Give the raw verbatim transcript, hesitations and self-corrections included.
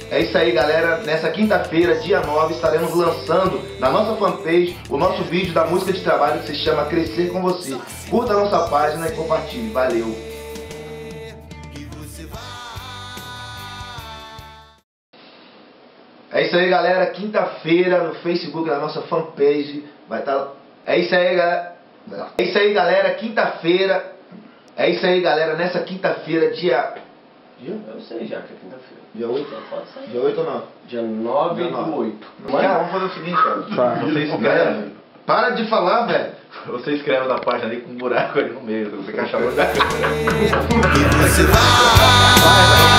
É isso aí, galera. Nessa quinta-feira, dia nove, estaremos lançando na nossa fanpage o nosso vídeo da música de trabalho que se chama Crescer Com Você. Curta a nossa página e compartilhe. Valeu! É isso aí, galera. Quinta-feira no Facebook da nossa fanpage vai estar... É isso aí, galera. É isso aí, galera. Quinta-feira. É isso aí, galera. Nessa quinta-feira, dia... Dia? Eu sei já que é quinta-feira. Dia oito? Pode sair. Dia oito ou não? Dia nove do oito. Cara, vamos fazer o seguinte, cara. Tá. Você escreve. Para de falar, velho. Você escreve na página ali com um buraco ali no meio. Você encaixa a câmera. Você vai